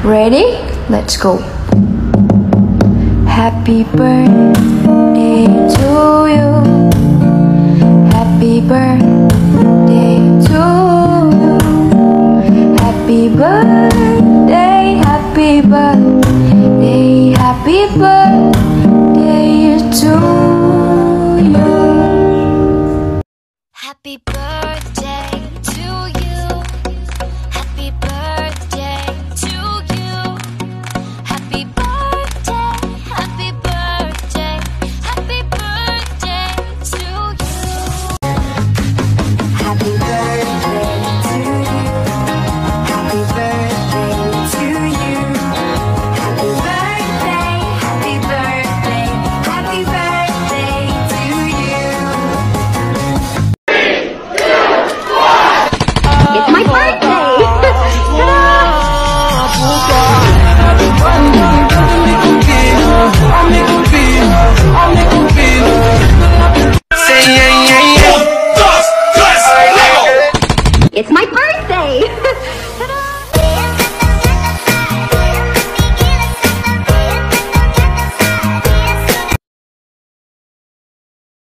Ready? Let's go. Happy birthday to you. Happy birthday to you. Happy birthday, happy birthday, happy birthday to you. Happy birthday to you. Happy birthday to you. Happy birthday, happy birthday, happy birthday to you. Happy birthday to you. Happy birthday to you. Happy birthday, happy birthday, happy birthday to you. It's my birthday! It's my birthday!